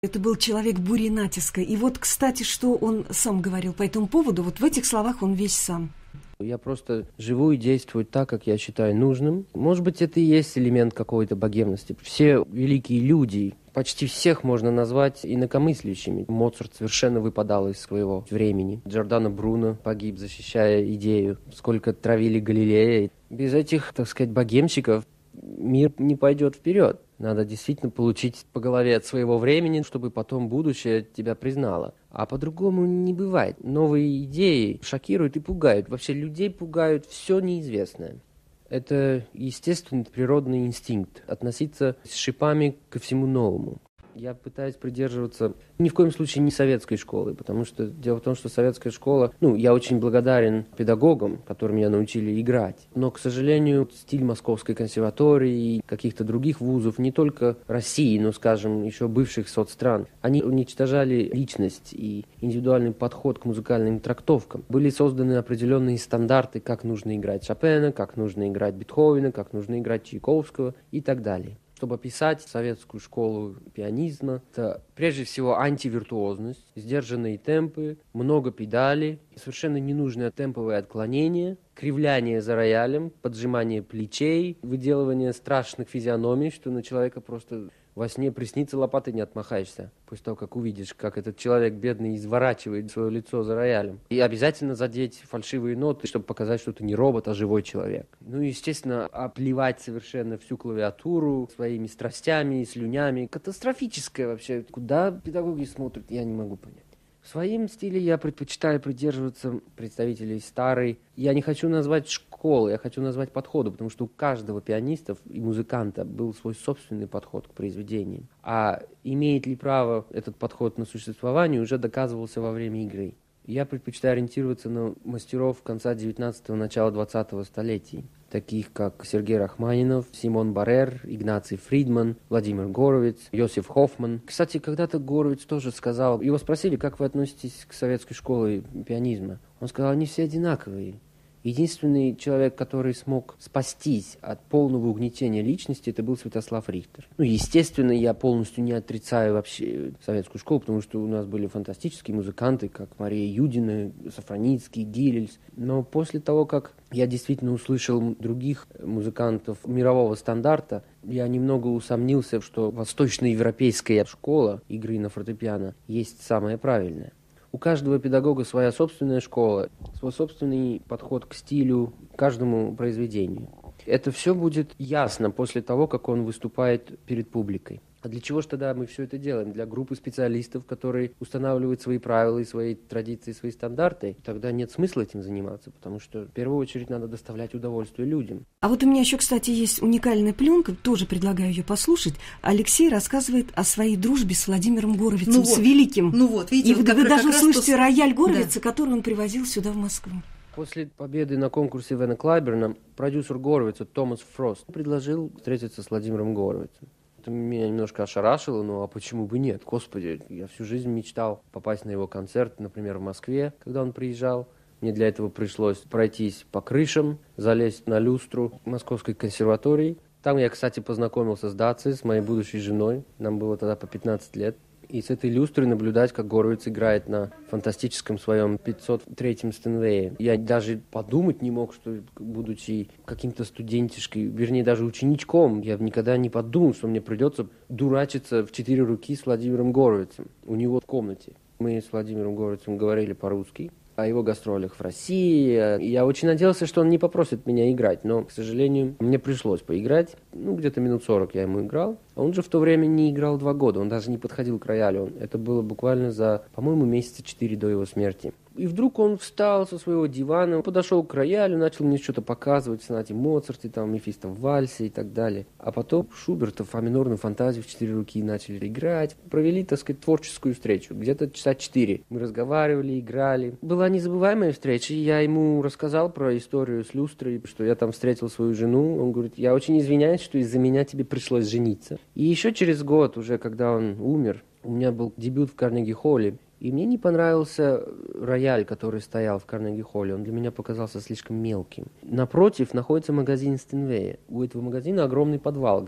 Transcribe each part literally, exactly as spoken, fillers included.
Это был человек бури натиска. И вот, кстати, что он сам говорил по этому поводу, вот в этих словах он весь сам. Я просто живу и действую так, как я считаю нужным. Может быть, это и есть элемент какой-то богемности. Все великие люди, почти всех можно назвать инакомыслящими. Моцарт совершенно выпадал из своего времени. Джордано Бруно погиб, защищая идею. Сколько травили Галилея. Без этих, так сказать, богемщиков мир не пойдет вперед. Надо действительно получить по голове от своего времени, чтобы потом будущее тебя признало. А по-другому не бывает. Новые идеи шокируют и пугают. Вообще людей пугают все неизвестное. Это естественный природный инстинкт – относиться с шипами ко всему новому. Я пытаюсь придерживаться ни в коем случае не советской школы, потому что дело в том, что советская школа, ну, я очень благодарен педагогам, которым меня научили играть, но, к сожалению, стиль Московской консерватории и каких-то других вузов, не только России, но, скажем, еще бывших соцстран, они уничтожали личность и индивидуальный подход к музыкальным трактовкам. Были созданы определенные стандарты, как нужно играть Шопена, как нужно играть Бетховена, как нужно играть Чайковского и так далее. Чтобы описать советскую школу пианизма, это прежде всего антивиртуозность, сдержанные темпы, много педалей, совершенно ненужное темповое отклонение, кривляние за роялем, поджимание плечей, выделывание страшных физиономий, что на человека просто во сне приснится, лопатой не отмахаешься, после того, как увидишь, как этот человек бедный изворачивает свое лицо за роялем. И обязательно задеть фальшивые ноты, чтобы показать, что ты не робот, а живой человек. Ну и, естественно, оплевать совершенно всю клавиатуру своими страстями и слюнями. Катастрофическое вообще. Куда педагоги смотрят, я не могу понять. В своем стиле я предпочитаю придерживаться представителей старой. Я не хочу назвать школы, я хочу назвать подходы, потому что у каждого пианиста и музыканта был свой собственный подход к произведениям. А имеет ли право этот подход на существование, уже доказывался во время игры. Я предпочитаю ориентироваться на мастеров конца девятнадцатого, начала двадцатого столетий, таких как Сергей Рахманинов, Симон Баррер, Игнаций Фридман, Владимир Горовиц, Йосиф Хоффман. Кстати, когда-то Горовиц тоже сказал, его спросили, как вы относитесь к советской школе пианизма. Он сказал, они все одинаковые. Единственный человек, который смог спастись от полного угнетения личности, это был Святослав Рихтер. Ну, естественно, я полностью не отрицаю вообще советскую школу, потому что у нас были фантастические музыканты, как Мария Юдина, Сафроницкий, Гилельс. Но после того, как я действительно услышал других музыкантов мирового стандарта, я немного усомнился, что восточноевропейская школа игры на фортепиано есть самая правильная. У каждого педагога своя собственная школа, свой собственный подход к стилю, к каждому произведению. Это все будет ясно после того, как он выступает перед публикой. А для чего же тогда мы все это делаем? Для группы специалистов, которые устанавливают свои правила, и свои традиции, свои стандарты. Тогда нет смысла этим заниматься, потому что в первую очередь надо доставлять удовольствие людям. А вот у меня еще, кстати, есть уникальная пленка, тоже предлагаю ее послушать. Алексей рассказывает о своей дружбе с Владимиром Горовицем, ну вот, с великим. Ну вот, видите, и вот вы, вы даже услышите то... рояль Горовица, да, который он привозил сюда, в Москву. После победы на конкурсе Ивана Клайберна продюсер Горовица Томас Фрост предложил встретиться с Владимиром Горовицем. Это меня немножко ошарашило, ну а почему бы нет? Господи, я всю жизнь мечтал попасть на его концерт, например, в Москве, когда он приезжал. Мне для этого пришлось пройтись по крышам, залезть на люстру Московской консерватории. Там я, кстати, познакомился с Дацией, с моей будущей женой. Нам было тогда по пятнадцать лет. И с этой люстрой наблюдать, как Горовиц играет на фантастическом своем пятьсот третьем Стенвее. Я даже подумать не мог, что, будучи каким-то студентишкой, вернее, даже ученичком, я никогда не подумал, что мне придется дурачиться в четыре руки с Владимиром Горовицем у него в комнате. Мы с Владимиром Горовицем говорили по-русски о его гастролях в России. Я очень надеялся, что он не попросит меня играть, но, к сожалению, мне пришлось поиграть. Ну, где-то минут сорок я ему играл. А он же в то время не играл два года, он даже не подходил к роялю. Это было буквально за, по-моему, месяца четыре до его смерти. И вдруг он встал со своего дивана, подошел к роялю, начал мне что-то показывать в сонате Моцарте, там, Мефисто в вальсе и так далее. А потом Шуберта фа минорную фантазию в четыре руки начали играть. Провели, так сказать, творческую встречу. Где-то часа четыре. Мы разговаривали, играли. Была незабываемая встреча, и я ему рассказал про историю с люстрой, что я там встретил свою жену. Он говорит, я очень извиняюсь, что из-за меня тебе пришлось жениться. И еще через год, уже когда он умер, у меня был дебют в Карнеги-холле. И мне не понравился рояль, который стоял в Карнеги-холле. Он для меня показался слишком мелким. Напротив находится магазин Стенвея. У этого магазина огромный подвал, где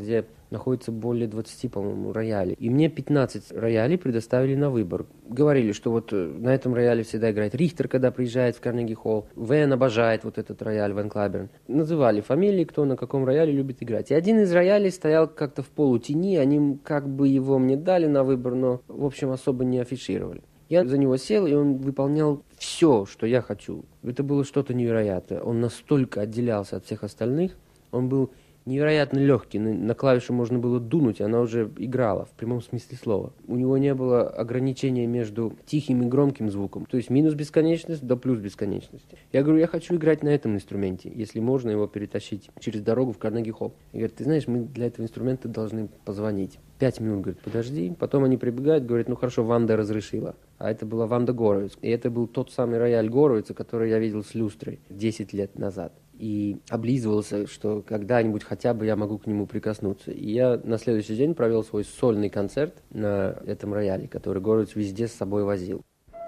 находится более двадцати, по-моему, роялей. И мне пятнадцать роялей предоставили на выбор. Говорили, что вот на этом рояле всегда играет Рихтер, когда приезжает в Карнеги-холл. Вен обожает вот этот рояль, Вен Клаберн. Называли фамилии, кто на каком рояле любит играть. И один из роялей стоял как-то в полутени, они как бы его мне дали на выбор, но, в общем, особо не афишировали. Я за него сел, и он выполнял все, что я хочу. Это было что-то невероятное. Он настолько отделялся от всех остальных, он был невероятно легкий. На клавишу можно было дунуть, и она уже играла, в прямом смысле слова. У него не было ограничения между тихим и громким звуком. То есть минус бесконечность до плюс бесконечности. Я говорю, я хочу играть на этом инструменте, если можно его перетащить через дорогу в Карнеги-холл. И говорит, ты знаешь, мы для этого инструмента должны позвонить. Пять минут, говорит, подожди. Потом они прибегают, говорят, ну хорошо, Ванда разрешила. А это была Ванда Горовиц. И это был тот самый рояль Горовица, который я видел с люстрой десять лет назад. И облизывался, что когда-нибудь хотя бы я могу к нему прикоснуться. И я на следующий день провел свой сольный концерт на этом рояле, который Горовиц везде с собой возил.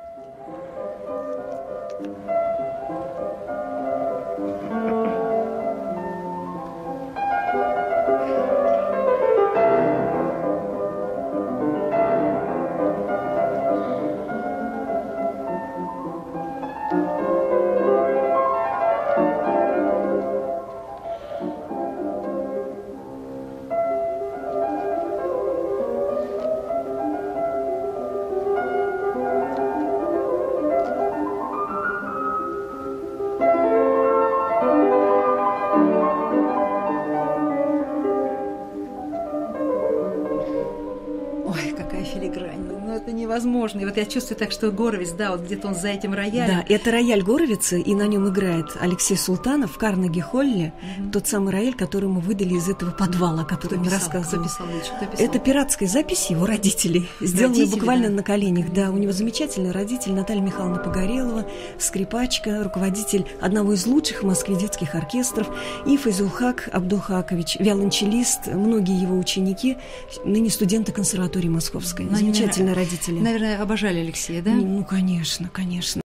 Невозможно. И вот я чувствую так, что Горовиц, да, вот где-то он за этим роялем. Да, это рояль Горовица, и на нем играет Алексей Султанов в Карнеги-холле, mm-hmm. тот самый рояль, который мы выдали из этого подвала, о котором я рассказывала. Кто писал, кто писал? Это пиратская запись его родителей, сделанная Родители, буквально да? на коленях. Да, у него замечательный родитель Наталья Михайловна Погорелова, скрипачка, руководитель одного из лучших в Москве детских оркестров, и Файзулхак Абдулхакович, виолончелист, многие его ученики, ныне студенты консерватории Московской. Но замечательные они, родители. Наверное, обожали Алексея, да? Ну, конечно, конечно.